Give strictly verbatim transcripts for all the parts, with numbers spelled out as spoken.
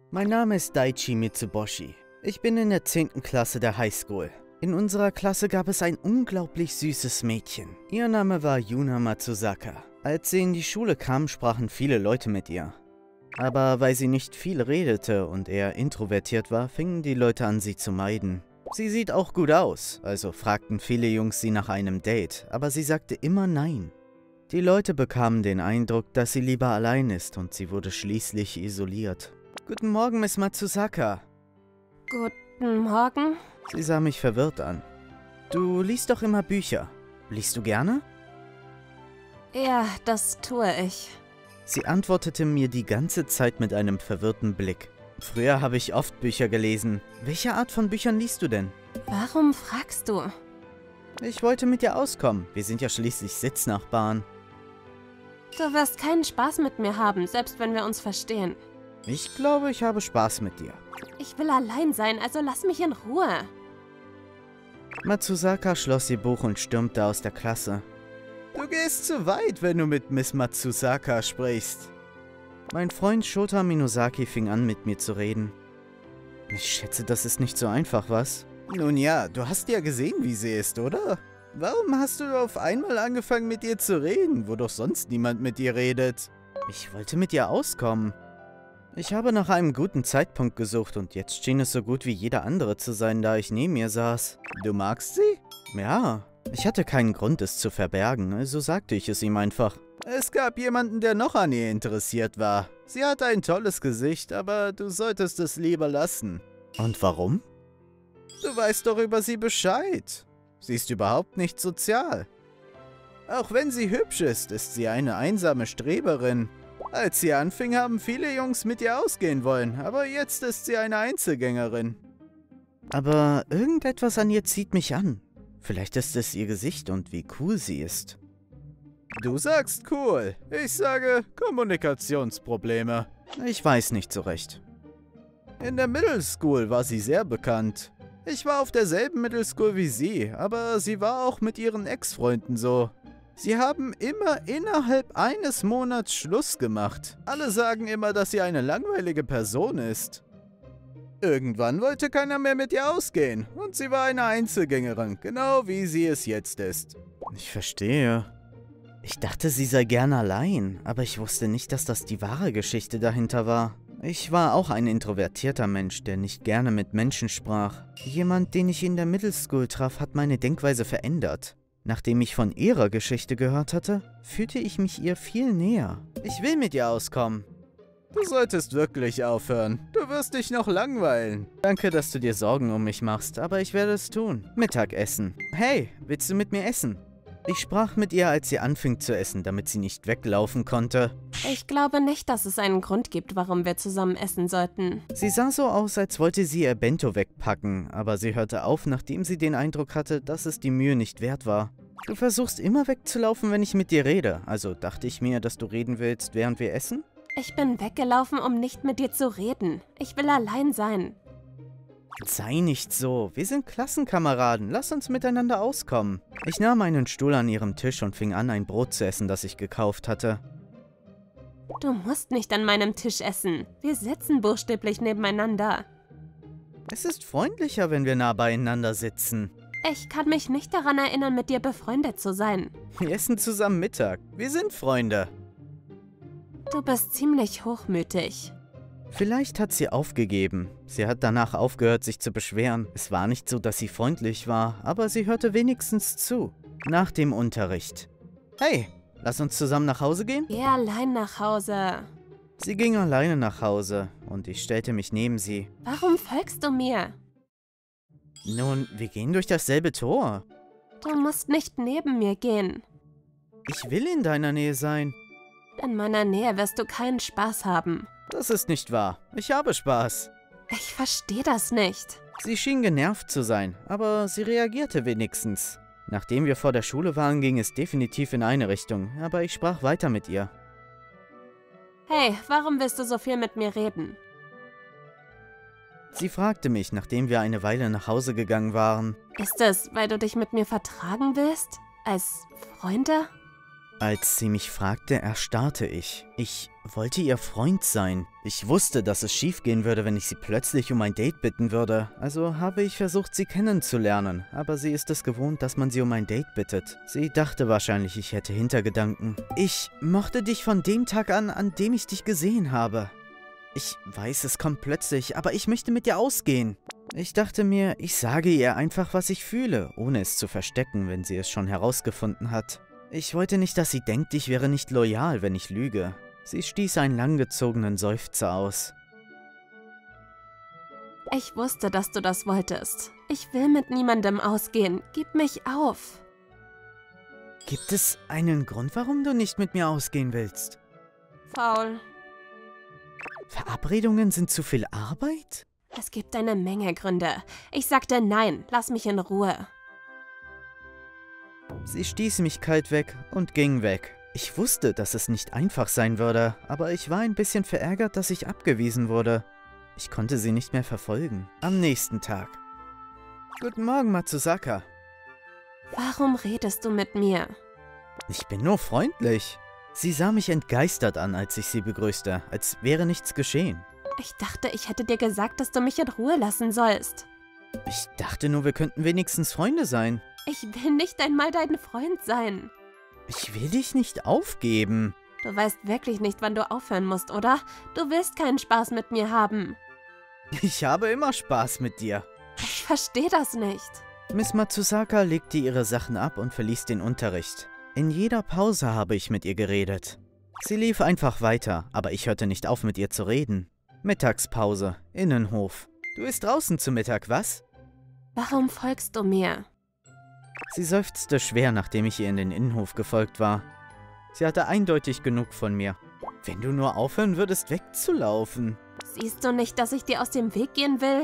Mein Name ist Daichi Mitsuboshi. Ich bin in der zehnten Klasse der Highschool. In unserer Klasse gab es ein unglaublich süßes Mädchen. Ihr Name war Yuna Matsuzaka. Als sie in die Schule kam, sprachen viele Leute mit ihr. Aber weil sie nicht viel redete und eher introvertiert war, fingen die Leute an, sie zu meiden. Sie sieht auch gut aus, also fragten viele Jungs sie nach einem Date, aber sie sagte immer nein. Die Leute bekamen den Eindruck, dass sie lieber allein ist und sie wurde schließlich isoliert. Guten Morgen, Miss Matsuzaka. Guten Morgen. Sie sah mich verwirrt an. Du liest doch immer Bücher. Liest du gerne? Ja, das tue ich. Sie antwortete mir die ganze Zeit mit einem verwirrten Blick. Früher habe ich oft Bücher gelesen. Welche Art von Büchern liest du denn? Warum fragst du? Ich wollte mit dir auskommen. Wir sind ja schließlich Sitznachbarn. Du wirst keinen Spaß mit mir haben, selbst wenn wir uns verstehen. Ich glaube, ich habe Spaß mit dir. Ich will allein sein, also lass mich in Ruhe. Matsuzaka schloss ihr Buch und stürmte aus der Klasse. Du gehst zu weit, wenn du mit Miss Matsuzaka sprichst. Mein Freund Shota Minosaki fing an, mit mir zu reden. Ich schätze, das ist nicht so einfach, was? Nun ja, du hast ja gesehen, wie sie ist, oder? Warum hast du auf einmal angefangen, mit ihr zu reden, wo doch sonst niemand mit ihr redet? Ich wollte mit ihr auskommen. Ich habe nach einem guten Zeitpunkt gesucht und jetzt schien es so gut wie jeder andere zu sein, da ich neben ihr saß. Du magst sie? Ja. Ich hatte keinen Grund, es zu verbergen, also sagte ich es ihm einfach. Es gab jemanden, der noch an ihr interessiert war. Sie hat ein tolles Gesicht, aber du solltest es lieber lassen. Und warum? Du weißt doch über sie Bescheid. Sie ist überhaupt nicht sozial. Auch wenn sie hübsch ist, ist sie eine einsame Streberin. Als sie anfing, haben viele Jungs mit ihr ausgehen wollen, aber jetzt ist sie eine Einzelgängerin. Aber irgendetwas an ihr zieht mich an. Vielleicht ist es ihr Gesicht und wie cool sie ist. Du sagst cool. Ich sage Kommunikationsprobleme. Ich weiß nicht so recht. In der Middle School war sie sehr bekannt. Ich war auf derselben Middle School wie sie, aber sie war auch mit ihren Ex-Freunden so. Sie haben immer innerhalb eines Monats Schluss gemacht. Alle sagen immer, dass sie eine langweilige Person ist. Irgendwann wollte keiner mehr mit ihr ausgehen und sie war eine Einzelgängerin, genau wie sie es jetzt ist. Ich verstehe. Ich dachte, sie sei gern allein, aber ich wusste nicht, dass das die wahre Geschichte dahinter war. Ich war auch ein introvertierter Mensch, der nicht gerne mit Menschen sprach. Jemand, den ich in der Middle School traf, hat meine Denkweise verändert. Nachdem ich von ihrer Geschichte gehört hatte, fühlte ich mich ihr viel näher. Ich will mit ihr auskommen. Du solltest wirklich aufhören. Du wirst dich noch langweilen. Danke, dass du dir Sorgen um mich machst, aber ich werde es tun. Mittagessen. Hey, willst du mit mir essen? Ich sprach mit ihr, als sie anfing zu essen, damit sie nicht weglaufen konnte. Ich glaube nicht, dass es einen Grund gibt, warum wir zusammen essen sollten. Sie sah so aus, als wollte sie ihr Bento wegpacken, aber sie hörte auf, nachdem sie den Eindruck hatte, dass es die Mühe nicht wert war. Du versuchst immer wegzulaufen, wenn ich mit dir rede, also dachte ich mir, dass du reden willst, während wir essen? Ich bin weggelaufen, um nicht mit dir zu reden. Ich will allein sein. Sei nicht so, wir sind Klassenkameraden, lass uns miteinander auskommen. Ich nahm einen Stuhl an ihrem Tisch und fing an, ein Brot zu essen, das ich gekauft hatte. Du musst nicht an meinem Tisch essen. Wir sitzen buchstäblich nebeneinander. Es ist freundlicher, wenn wir nah beieinander sitzen. Ich kann mich nicht daran erinnern, mit dir befreundet zu sein. Wir essen zusammen Mittag. Wir sind Freunde. Du bist ziemlich hochmütig. Vielleicht hat sie aufgegeben. Sie hat danach aufgehört, sich zu beschweren. Es war nicht so, dass sie freundlich war, aber sie hörte wenigstens zu. Nach dem Unterricht. Hey, lass uns zusammen nach Hause gehen? Geh allein nach Hause. Sie ging alleine nach Hause und ich stellte mich neben sie. Warum folgst du mir? Nun, wir gehen durch dasselbe Tor. Du musst nicht neben mir gehen. Ich will in deiner Nähe sein. In meiner Nähe wirst du keinen Spaß haben. Das ist nicht wahr. Ich habe Spaß. Ich verstehe das nicht. Sie schien genervt zu sein, aber sie reagierte wenigstens. Nachdem wir vor der Schule waren, ging es definitiv in eine Richtung, aber ich sprach weiter mit ihr. Hey, warum willst du so viel mit mir reden? Sie fragte mich, nachdem wir eine Weile nach Hause gegangen waren. Ist es, weil du dich mit mir vertragen willst? Als Freunde? Als sie mich fragte, erstarrte ich. Ich wollte ihr Freund sein. Ich wusste, dass es schiefgehen würde, wenn ich sie plötzlich um ein Date bitten würde. Also habe ich versucht, sie kennenzulernen. Aber sie ist es gewohnt, dass man sie um ein Date bittet. Sie dachte wahrscheinlich, ich hätte Hintergedanken. Ich mochte dich von dem Tag an, an dem ich dich gesehen habe. Ich weiß, es kommt plötzlich, aber ich möchte mit dir ausgehen. Ich dachte mir, ich sage ihr einfach, was ich fühle, ohne es zu verstecken, wenn sie es schon herausgefunden hat. Ich wollte nicht, dass sie denkt, ich wäre nicht loyal, wenn ich lüge. Sie stieß einen langgezogenen Seufzer aus. Ich wusste, dass du das wolltest. Ich will mit niemandem ausgehen. Gib mich auf. Gibt es einen Grund, warum du nicht mit mir ausgehen willst? Faul. Verabredungen sind zu viel Arbeit? Es gibt eine Menge Gründe. Ich sagte nein, lass mich in Ruhe. Sie stieß mich kalt weg und ging weg. Ich wusste, dass es nicht einfach sein würde, aber ich war ein bisschen verärgert, dass ich abgewiesen wurde. Ich konnte sie nicht mehr verfolgen. Am nächsten Tag. Guten Morgen, Matsusaka. Warum redest du mit mir? Ich bin nur freundlich. Sie sah mich entgeistert an, als ich sie begrüßte, als wäre nichts geschehen. Ich dachte, ich hätte dir gesagt, dass du mich in Ruhe lassen sollst. Ich dachte nur, wir könnten wenigstens Freunde sein. Ich will nicht einmal dein Freund sein. Ich will dich nicht aufgeben. Du weißt wirklich nicht, wann du aufhören musst, oder? Du willst keinen Spaß mit mir haben. Ich habe immer Spaß mit dir. Ich verstehe das nicht. Miss Matsusaka legte ihre Sachen ab und verließ den Unterricht. In jeder Pause habe ich mit ihr geredet. Sie lief einfach weiter, aber ich hörte nicht auf, mit ihr zu reden. Mittagspause, Innenhof. Du isst draußen zu Mittag, was? Warum folgst du mir? Sie seufzte schwer, nachdem ich ihr in den Innenhof gefolgt war. Sie hatte eindeutig genug von mir. Wenn du nur aufhören würdest, wegzulaufen. Siehst du nicht, dass ich dir aus dem Weg gehen will?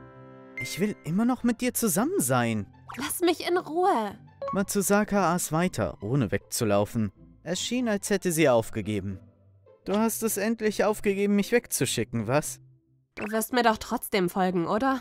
Ich will immer noch mit dir zusammen sein. Lass mich in Ruhe. Matsusaka aß weiter, ohne wegzulaufen. Es schien, als hätte sie aufgegeben. Du hast es endlich aufgegeben, mich wegzuschicken, was? Du wirst mir doch trotzdem folgen, oder?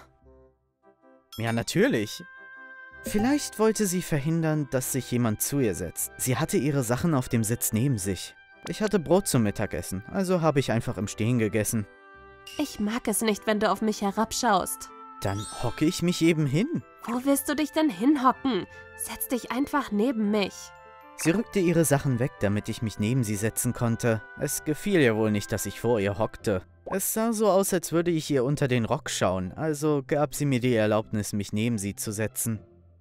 Ja, natürlich. Vielleicht wollte sie verhindern, dass sich jemand zu ihr setzt. Sie hatte ihre Sachen auf dem Sitz neben sich. Ich hatte Brot zum Mittagessen, also habe ich einfach im Stehen gegessen. Ich mag es nicht, wenn du auf mich herabschaust. Dann hocke ich mich eben hin. Wo willst du dich denn hinhocken? Setz dich einfach neben mich. Sie rückte ihre Sachen weg, damit ich mich neben sie setzen konnte. Es gefiel ihr wohl nicht, dass ich vor ihr hockte. Es sah so aus, als würde ich ihr unter den Rock schauen, also gab sie mir die Erlaubnis, mich neben sie zu setzen.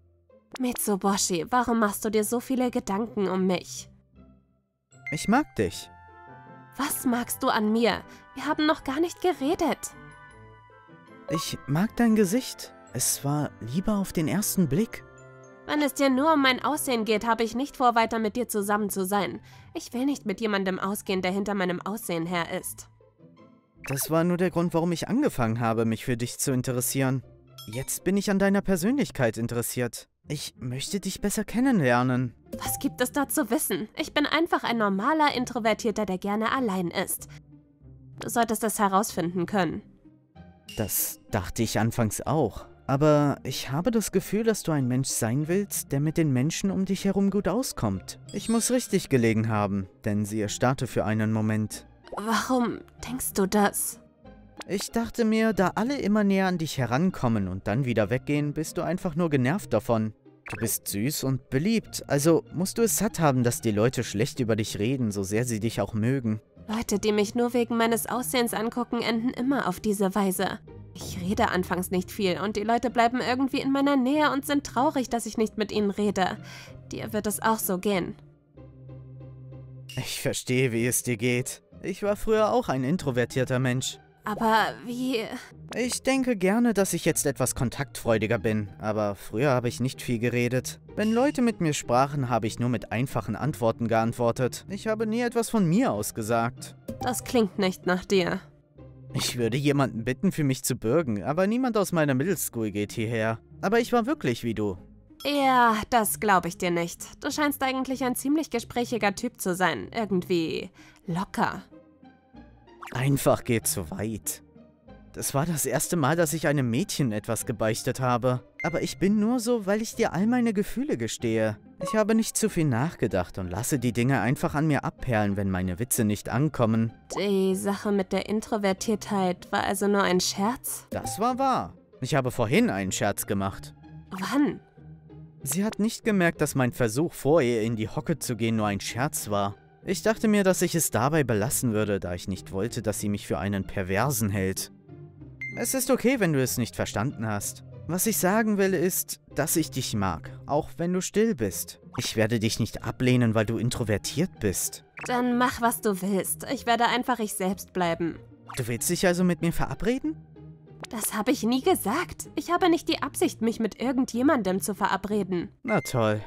Mitsuboshi, warum machst du dir so viele Gedanken um mich? Ich mag dich. Was magst du an mir? Wir haben noch gar nicht geredet. Ich mag dein Gesicht. Es war Liebe auf den ersten Blick. Wenn es dir nur um mein Aussehen geht, habe ich nicht vor, weiter mit dir zusammen zu sein. Ich will nicht mit jemandem ausgehen, der hinter meinem Aussehen her ist. Das war nur der Grund, warum ich angefangen habe, mich für dich zu interessieren. Jetzt bin ich an deiner Persönlichkeit interessiert. Ich möchte dich besser kennenlernen. Was gibt es da zu wissen? Ich bin einfach ein normaler Introvertierter, der gerne allein ist. Du solltest es herausfinden können. Das dachte ich anfangs auch. Aber ich habe das Gefühl, dass du ein Mensch sein willst, der mit den Menschen um dich herum gut auskommt. Ich muss richtig gelegen haben, denn sie erstarrte für einen Moment. Warum denkst du das? Ich dachte mir, da alle immer näher an dich herankommen und dann wieder weggehen, bist du einfach nur genervt davon. Du bist süß und beliebt, also musst du es satt haben, dass die Leute schlecht über dich reden, so sehr sie dich auch mögen. Leute, die mich nur wegen meines Aussehens angucken, enden immer auf diese Weise. Ich rede anfangs nicht viel und die Leute bleiben irgendwie in meiner Nähe und sind traurig, dass ich nicht mit ihnen rede. Dir wird es auch so gehen. Ich verstehe, wie es dir geht. Ich war früher auch ein introvertierter Mensch. Aber wie... Ich denke gerne, dass ich jetzt etwas kontaktfreudiger bin, aber früher habe ich nicht viel geredet. Wenn Leute mit mir sprachen, habe ich nur mit einfachen Antworten geantwortet. Ich habe nie etwas von mir aus gesagt. Das klingt nicht nach dir. Ich würde jemanden bitten, für mich zu bürgen, aber niemand aus meiner Middle School geht hierher. Aber ich war wirklich wie du. Ja, das glaube ich dir nicht. Du scheinst eigentlich ein ziemlich gesprächiger Typ zu sein. Irgendwie locker. Einfach geht zu weit. Das war das erste Mal, dass ich einem Mädchen etwas gebeichtet habe. Aber ich bin nur so, weil ich dir all meine Gefühle gestehe. Ich habe nicht zu viel nachgedacht und lasse die Dinge einfach an mir abperlen, wenn meine Witze nicht ankommen. Die Sache mit der Introvertiertheit war also nur ein Scherz? Das war wahr. Ich habe vorhin einen Scherz gemacht. Wann? Sie hat nicht gemerkt, dass mein Versuch, vor ihr in die Hocke zu gehen, nur ein Scherz war. Ich dachte mir, dass ich es dabei belassen würde, da ich nicht wollte, dass sie mich für einen Perversen hält. Es ist okay, wenn du es nicht verstanden hast. Was ich sagen will, ist, dass ich dich mag, auch wenn du still bist. Ich werde dich nicht ablehnen, weil du introvertiert bist. Dann mach, was du willst. Ich werde einfach ich selbst bleiben. Du willst dich also mit mir verabreden? Das habe ich nie gesagt. Ich habe nicht die Absicht, mich mit irgendjemandem zu verabreden. Na toll.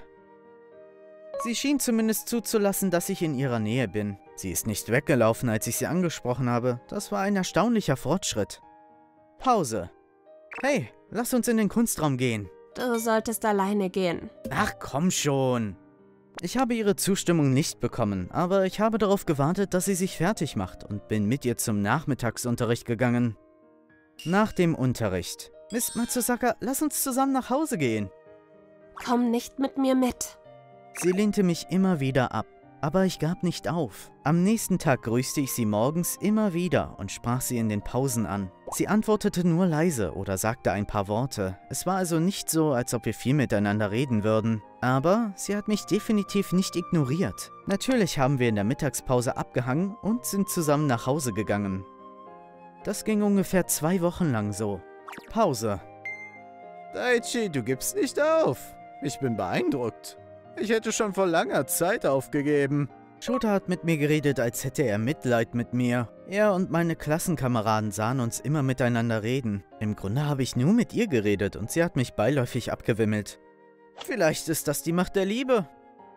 Sie schien zumindest zuzulassen, dass ich in ihrer Nähe bin. Sie ist nicht weggelaufen, als ich sie angesprochen habe. Das war ein erstaunlicher Fortschritt. Pause. Hey, lass uns in den Kunstraum gehen. Du solltest alleine gehen. Ach, komm schon. Ich habe ihre Zustimmung nicht bekommen, aber ich habe darauf gewartet, dass sie sich fertig macht und bin mit ihr zum Nachmittagsunterricht gegangen. Nach dem Unterricht. Miss Matsusaka, lass uns zusammen nach Hause gehen. Komm nicht mit mir mit. Sie lehnte mich immer wieder ab, aber ich gab nicht auf. Am nächsten Tag grüßte ich sie morgens immer wieder und sprach sie in den Pausen an. Sie antwortete nur leise oder sagte ein paar Worte. Es war also nicht so, als ob wir viel miteinander reden würden. Aber sie hat mich definitiv nicht ignoriert. Natürlich haben wir in der Mittagspause abgehangen und sind zusammen nach Hause gegangen. Das ging ungefähr zwei Wochen lang so. Pause. Daichi, du gibst nicht auf. Ich bin beeindruckt. Ich hätte schon vor langer Zeit aufgegeben. Shota hat mit mir geredet, als hätte er Mitleid mit mir. Er und meine Klassenkameraden sahen uns immer miteinander reden. Im Grunde habe ich nur mit ihr geredet und sie hat mich beiläufig abgewimmelt. Vielleicht ist das die Macht der Liebe.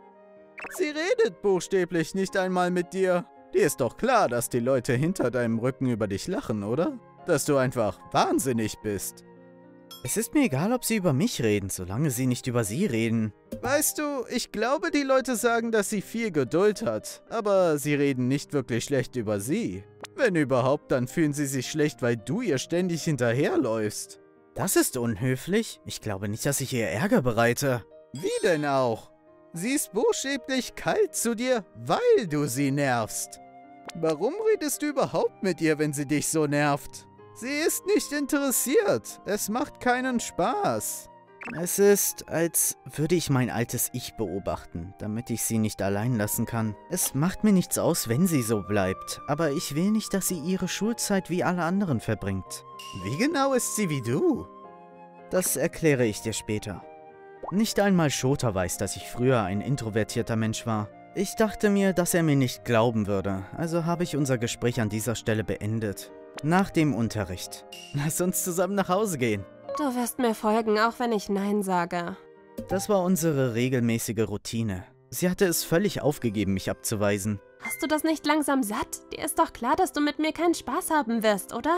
Sie redet buchstäblich nicht einmal mit dir. Dir ist doch klar, dass die Leute hinter deinem Rücken über dich lachen, oder? Dass du einfach wahnsinnig bist. Es ist mir egal, ob sie über mich reden, solange sie nicht über sie reden. Weißt du, ich glaube, die Leute sagen, dass sie viel Geduld hat, aber sie reden nicht wirklich schlecht über sie. Wenn überhaupt, dann fühlen sie sich schlecht, weil du ihr ständig hinterherläufst. Das ist unhöflich. Ich glaube nicht, dass ich ihr Ärger bereite. Wie denn auch? Sie ist buchstäblich kalt zu dir, weil du sie nervst. Warum redest du überhaupt mit ihr, wenn sie dich so nervt? Sie ist nicht interessiert. Es macht keinen Spaß. Es ist, als würde ich mein altes Ich beobachten, damit ich sie nicht allein lassen kann. Es macht mir nichts aus, wenn sie so bleibt, aber ich will nicht, dass sie ihre Schulzeit wie alle anderen verbringt. Wie genau ist sie wie du? Das erkläre ich dir später. Nicht einmal Shota weiß, dass ich früher ein introvertierter Mensch war. Ich dachte mir, dass er mir nicht glauben würde, also habe ich unser Gespräch an dieser Stelle beendet. Nach dem Unterricht. Lass uns zusammen nach Hause gehen. Du wirst mir folgen, auch wenn ich Nein sage. Das war unsere regelmäßige Routine. Sie hatte es völlig aufgegeben, mich abzuweisen. Hast du das nicht langsam satt? Dir ist doch klar, dass du mit mir keinen Spaß haben wirst, oder?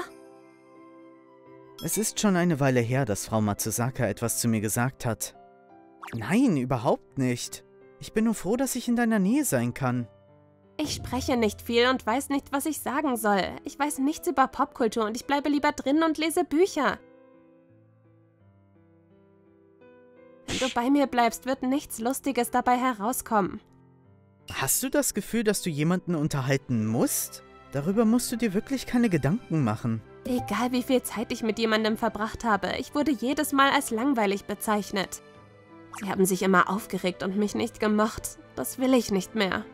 Es ist schon eine Weile her, dass Frau Matsusaka etwas zu mir gesagt hat. Nein, überhaupt nicht. Ich bin nur froh, dass ich in deiner Nähe sein kann. Ich spreche nicht viel und weiß nicht, was ich sagen soll. Ich weiß nichts über Popkultur und ich bleibe lieber drin und lese Bücher. Wenn du bei mir bleibst, wird nichts Lustiges dabei herauskommen. Hast du das Gefühl, dass du jemanden unterhalten musst? Darüber musst du dir wirklich keine Gedanken machen. Egal wie viel Zeit ich mit jemandem verbracht habe, ich wurde jedes Mal als langweilig bezeichnet. Sie haben sich immer aufgeregt und mich nicht gemocht. Das will ich nicht mehr.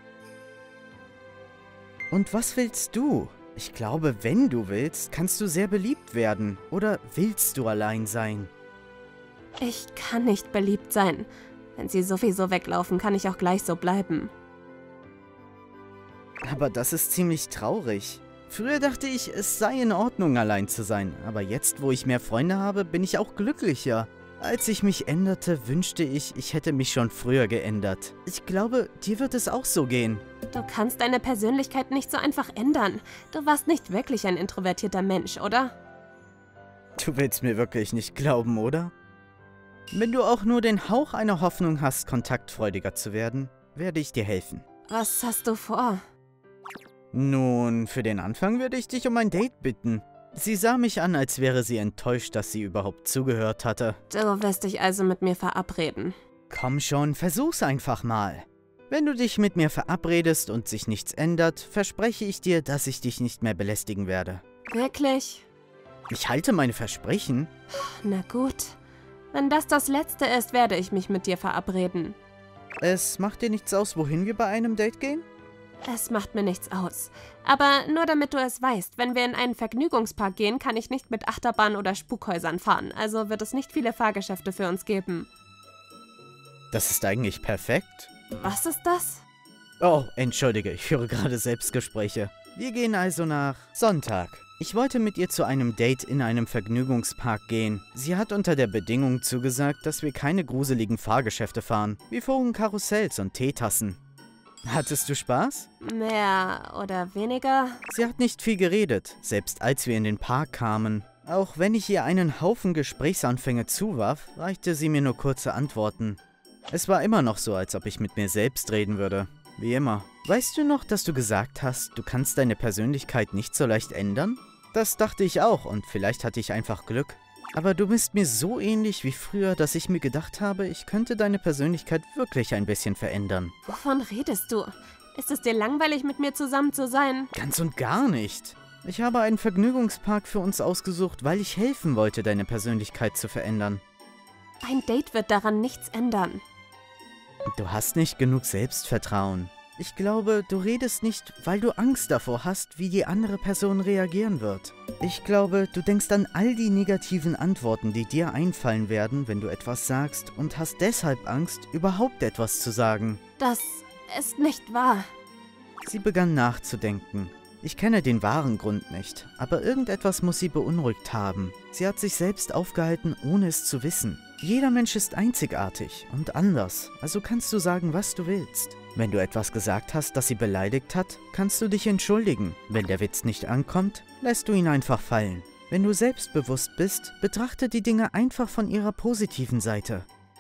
Und was willst du? Ich glaube, wenn du willst, kannst du sehr beliebt werden. Oder willst du allein sein? Ich kann nicht beliebt sein. Wenn sie sowieso weglaufen, kann ich auch gleich so bleiben. Aber das ist ziemlich traurig. Früher dachte ich, es sei in Ordnung, allein zu sein. Aber jetzt, wo ich mehr Freunde habe, bin ich auch glücklicher. Als ich mich änderte, wünschte ich, ich hätte mich schon früher geändert. Ich glaube, dir wird es auch so gehen. Du kannst deine Persönlichkeit nicht so einfach ändern. Du warst nicht wirklich ein introvertierter Mensch, oder? Du willst mir wirklich nicht glauben, oder? Wenn du auch nur den Hauch einer Hoffnung hast, kontaktfreudiger zu werden, werde ich dir helfen. Was hast du vor? Nun, für den Anfang werde ich dich um ein Date bitten. Sie sah mich an, als wäre sie enttäuscht, dass sie überhaupt zugehört hatte. Du wirst dich also mit mir verabreden. Komm schon, versuch's einfach mal. Wenn du dich mit mir verabredest und sich nichts ändert, verspreche ich dir, dass ich dich nicht mehr belästigen werde. Wirklich? Ich halte meine Versprechen. Na gut. Wenn das das Letzte ist, werde ich mich mit dir verabreden. Es macht dir nichts aus, wohin wir bei einem Date gehen? Es macht mir nichts aus. Aber nur damit du es weißt, wenn wir in einen Vergnügungspark gehen, kann ich nicht mit Achterbahnen oder Spukhäusern fahren. Also wird es nicht viele Fahrgeschäfte für uns geben. Das ist eigentlich perfekt. Was ist das? Oh, entschuldige, ich führe gerade Selbstgespräche. Wir gehen also nach Sonntag. Ich wollte mit ihr zu einem Date in einem Vergnügungspark gehen. Sie hat unter der Bedingung zugesagt, dass wir keine gruseligen Fahrgeschäfte fahren. Wir fuhren Karussells und Teetassen. Hattest du Spaß? Mehr oder weniger? Sie hat nicht viel geredet, selbst als wir in den Park kamen. Auch wenn ich ihr einen Haufen Gesprächsanfänge zuwarf, reichte sie mir nur kurze Antworten. Es war immer noch so, als ob ich mit mir selbst reden würde. Wie immer. Weißt du noch, dass du gesagt hast, du kannst deine Persönlichkeit nicht so leicht ändern? Das dachte ich auch und vielleicht hatte ich einfach Glück. Aber du bist mir so ähnlich wie früher, dass ich mir gedacht habe, ich könnte deine Persönlichkeit wirklich ein bisschen verändern. Wovon redest du? Ist es dir langweilig, mit mir zusammen zu sein? Ganz und gar nicht. Ich habe einen Vergnügungspark für uns ausgesucht, weil ich helfen wollte, deine Persönlichkeit zu verändern. Ein Date wird daran nichts ändern. Du hast nicht genug Selbstvertrauen. Ich glaube, du redest nicht, weil du Angst davor hast, wie die andere Person reagieren wird. Ich glaube, du denkst an all die negativen Antworten, die dir einfallen werden, wenn du etwas sagst, und hast deshalb Angst, überhaupt etwas zu sagen. Das ist nicht wahr. Sie begann nachzudenken. Ich kenne den wahren Grund nicht, aber irgendetwas muss sie beunruhigt haben. Sie hat sich selbst aufgehalten, ohne es zu wissen. Jeder Mensch ist einzigartig und anders, also kannst du sagen, was du willst. Wenn du etwas gesagt hast, das sie beleidigt hat, kannst du dich entschuldigen. Wenn der Witz nicht ankommt, lässt du ihn einfach fallen. Wenn du selbstbewusst bist, betrachte die Dinge einfach von ihrer positiven Seite.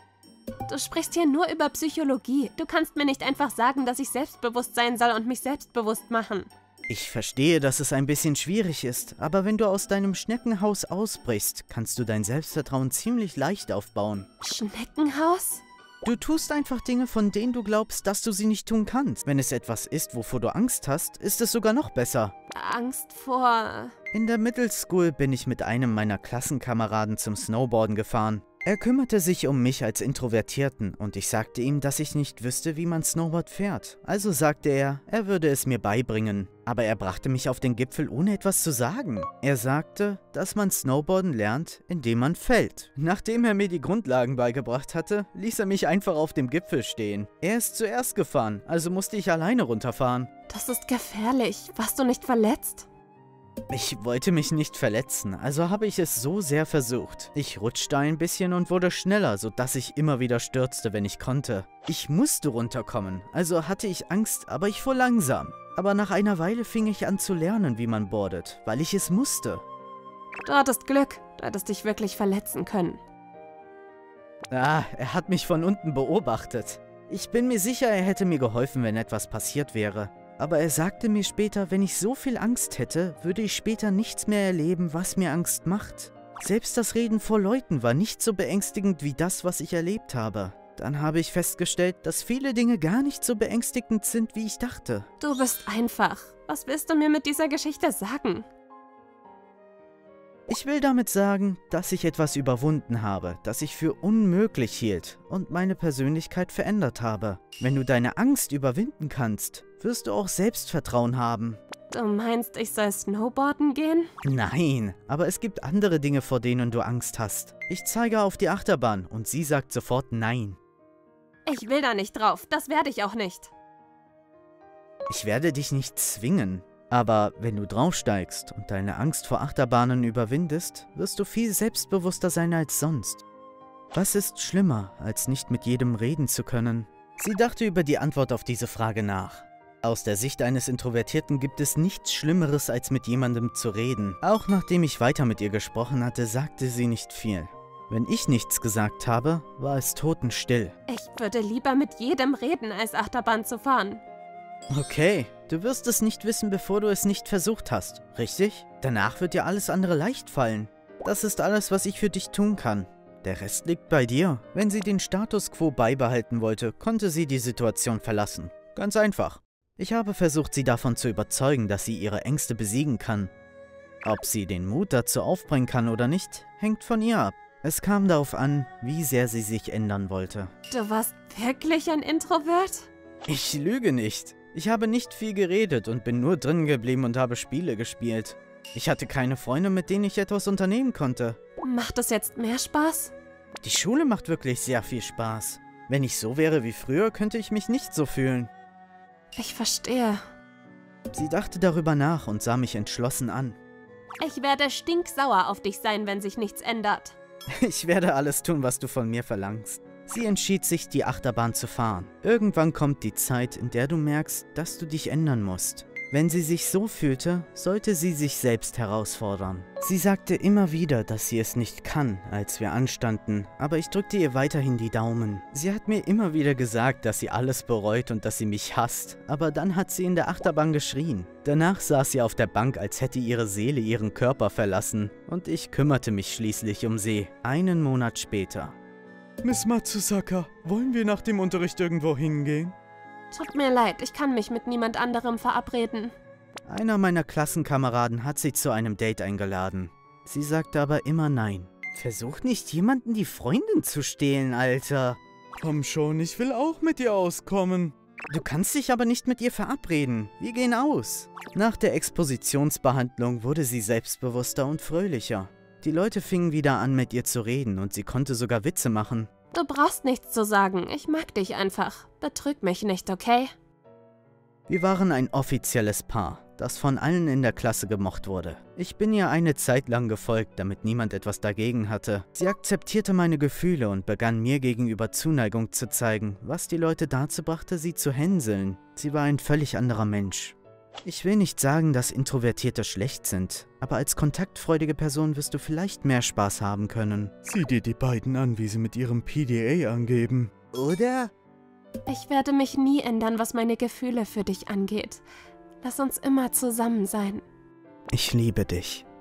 Du sprichst hier nur über Psychologie. Du kannst mir nicht einfach sagen, dass ich selbstbewusst sein soll und mich selbstbewusst machen. Ich verstehe, dass es ein bisschen schwierig ist, aber wenn du aus deinem Schneckenhaus ausbrichst, kannst du dein Selbstvertrauen ziemlich leicht aufbauen. Schneckenhaus? Du tust einfach Dinge, von denen du glaubst, dass du sie nicht tun kannst. Wenn es etwas ist, wovor du Angst hast, ist es sogar noch besser. Angst vor... In der Middle School bin ich mit einem meiner Klassenkameraden zum Snowboarden gefahren. Er kümmerte sich um mich als Introvertierten und ich sagte ihm, dass ich nicht wüsste, wie man Snowboard fährt. Also sagte er, er würde es mir beibringen. Aber er brachte mich auf den Gipfel, ohne etwas zu sagen. Er sagte, dass man Snowboarden lernt, indem man fällt. Nachdem er mir die Grundlagen beigebracht hatte, ließ er mich einfach auf dem Gipfel stehen. Er ist zuerst gefahren, also musste ich alleine runterfahren. Das ist gefährlich. Warst du nicht verletzt? Ich wollte mich nicht verletzen, also habe ich es so sehr versucht. Ich rutschte ein bisschen und wurde schneller, sodass ich immer wieder stürzte, wenn ich konnte. Ich musste runterkommen, also hatte ich Angst, aber ich fuhr langsam. Aber nach einer Weile fing ich an zu lernen, wie man boardet, weil ich es musste. Du hattest Glück, du hättest dich wirklich verletzen können. Ah, er hat mich von unten beobachtet. Ich bin mir sicher, er hätte mir geholfen, wenn etwas passiert wäre. Aber er sagte mir später, wenn ich so viel Angst hätte, würde ich später nichts mehr erleben, was mir Angst macht. Selbst das Reden vor Leuten war nicht so beängstigend wie das, was ich erlebt habe. Dann habe ich festgestellt, dass viele Dinge gar nicht so beängstigend sind, wie ich dachte. Du bist einfach. Was willst du mir mit dieser Geschichte sagen? Ich will damit sagen, dass ich etwas überwunden habe, das ich für unmöglich hielt und meine Persönlichkeit verändert habe. Wenn du deine Angst überwinden kannst, wirst du auch Selbstvertrauen haben. Du meinst, ich soll Snowboarden gehen? Nein, aber es gibt andere Dinge, vor denen du Angst hast. Ich zeige auf die Achterbahn und sie sagt sofort Nein. Ich will da nicht drauf, das werde ich auch nicht. Ich werde dich nicht zwingen. Aber wenn du draufsteigst und deine Angst vor Achterbahnen überwindest, wirst du viel selbstbewusster sein als sonst. Was ist schlimmer, als nicht mit jedem reden zu können? Sie dachte über die Antwort auf diese Frage nach. Aus der Sicht eines Introvertierten gibt es nichts Schlimmeres, als mit jemandem zu reden. Auch nachdem ich weiter mit ihr gesprochen hatte, sagte sie nicht viel. Wenn ich nichts gesagt habe, war es totenstill. Ich würde lieber mit jedem reden, als Achterbahn zu fahren. Okay, du wirst es nicht wissen, bevor du es nicht versucht hast, richtig? Danach wird dir alles andere leicht fallen. Das ist alles, was ich für dich tun kann. Der Rest liegt bei dir. Wenn sie den Status quo beibehalten wollte, konnte sie die Situation verlassen. Ganz einfach. Ich habe versucht, sie davon zu überzeugen, dass sie ihre Ängste besiegen kann. Ob sie den Mut dazu aufbringen kann oder nicht, hängt von ihr ab. Es kam darauf an, wie sehr sie sich ändern wollte. Du warst wirklich ein Introvert? Ich lüge nicht. Ich habe nicht viel geredet und bin nur drin geblieben und habe Spiele gespielt. Ich hatte keine Freunde, mit denen ich etwas unternehmen konnte. Macht es jetzt mehr Spaß? Die Schule macht wirklich sehr viel Spaß. Wenn ich so wäre wie früher, könnte ich mich nicht so fühlen. Ich verstehe. Sie dachte darüber nach und sah mich entschlossen an. Ich werde stinksauer auf dich sein, wenn sich nichts ändert. Ich werde alles tun, was du von mir verlangst. Sie entschied sich, die Achterbahn zu fahren. Irgendwann kommt die Zeit, in der du merkst, dass du dich ändern musst. Wenn sie sich so fühlte, sollte sie sich selbst herausfordern. Sie sagte immer wieder, dass sie es nicht kann, als wir anstanden, aber ich drückte ihr weiterhin die Daumen. Sie hat mir immer wieder gesagt, dass sie alles bereut und dass sie mich hasst, aber dann hat sie in der Achterbahn geschrien. Danach saß sie auf der Bank, als hätte ihre Seele ihren Körper verlassen, und ich kümmerte mich schließlich um sie. Einen Monat später. Miss Matsusaka, wollen wir nach dem Unterricht irgendwo hingehen? Tut mir leid, ich kann mich mit niemand anderem verabreden. Einer meiner Klassenkameraden hat sie zu einem Date eingeladen. Sie sagte aber immer nein. Versuch nicht, jemanden die Freundin zu stehlen, Alter. Komm schon, ich will auch mit dir auskommen. Du kannst dich aber nicht mit ihr verabreden. Wir gehen aus. Nach der Expositionsbehandlung wurde sie selbstbewusster und fröhlicher. Die Leute fingen wieder an, mit ihr zu reden und sie konnte sogar Witze machen. Du brauchst nichts zu sagen. Ich mag dich einfach. Betrüg mich nicht, okay? Wir waren ein offizielles Paar, das von allen in der Klasse gemocht wurde. Ich bin ihr eine Zeit lang gefolgt, damit niemand etwas dagegen hatte. Sie akzeptierte meine Gefühle und begann mir gegenüber Zuneigung zu zeigen, was die Leute dazu brachte, sie zu hänseln. Sie war ein völlig anderer Mensch. Ich will nicht sagen, dass Introvertierte schlecht sind, aber als kontaktfreudige Person wirst du vielleicht mehr Spaß haben können. Sieh dir die beiden an, wie sie mit ihrem P D A angeben. Oder? Ich werde mich nie ändern, was meine Gefühle für dich angeht. Lass uns immer zusammen sein. Ich liebe dich.